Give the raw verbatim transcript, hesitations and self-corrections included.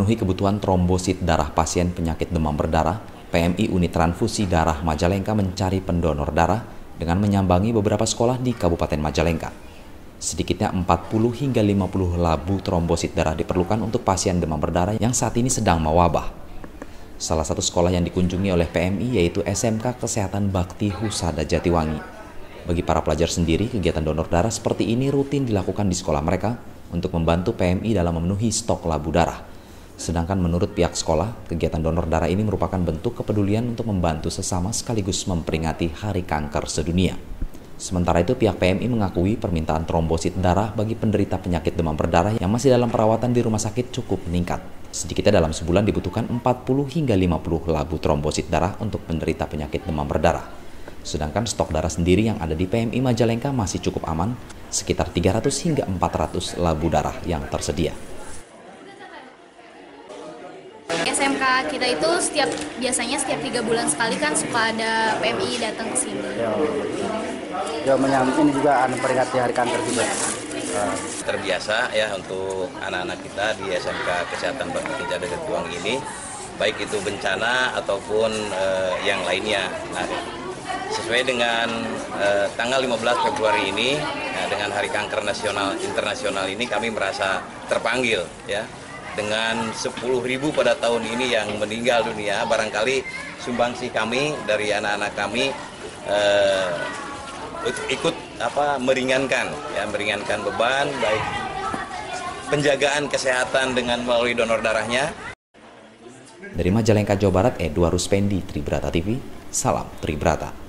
memenuhi kebutuhan trombosit darah pasien penyakit demam berdarah, P M I Unit Transfusi Darah Majalengka mencari pendonor darah dengan menyambangi beberapa sekolah di Kabupaten Majalengka. Sedikitnya empat puluh hingga lima puluh labu trombosit darah diperlukan untuk pasien demam berdarah yang saat ini sedang mewabah. Salah satu sekolah yang dikunjungi oleh P M I yaitu S M K Kesehatan Bakti Husada Jatiwangi. Bagi para pelajar sendiri, kegiatan donor darah seperti ini rutin dilakukan di sekolah mereka untuk membantu P M I dalam memenuhi stok labu darah. Sedangkan menurut pihak sekolah, kegiatan donor darah ini merupakan bentuk kepedulian untuk membantu sesama sekaligus memperingati Hari Kanker Sedunia. Sementara itu, pihak P M I mengakui permintaan trombosit darah bagi penderita penyakit demam berdarah yang masih dalam perawatan di rumah sakit cukup meningkat. Sedikitnya dalam sebulan dibutuhkan empat puluh hingga lima puluh labu trombosit darah untuk penderita penyakit demam berdarah. Sedangkan stok darah sendiri yang ada di P M I Majalengka masih cukup aman, sekitar tiga ratus hingga empat ratus labu darah yang tersedia. S M K kita itu setiap biasanya setiap tiga bulan sekali kan suka ada P M I datang ke sini. Ya, ya menyambut ini juga memperingati Hari Kanker juga. Terbiasa ya untuk anak-anak kita di S M K Kesehatan Bakti Husada Jatiwangi ini, baik itu bencana ataupun uh, yang lainnya. Nah, sesuai dengan uh, tanggal lima belas Februari ini, ya, dengan Hari Kanker Nasional Internasional ini kami merasa terpanggil ya. Dengan sepuluh ribu pada tahun ini yang meninggal dunia, barangkali sumbangsi kami dari anak-anak kami eh, ikut apa meringankan ya meringankan beban baik penjagaan kesehatan dengan melalui donor darahnya. Dari Majalengka, Jawa Barat, Edward Ruspendi, Tribrata T V, salam Tribrata.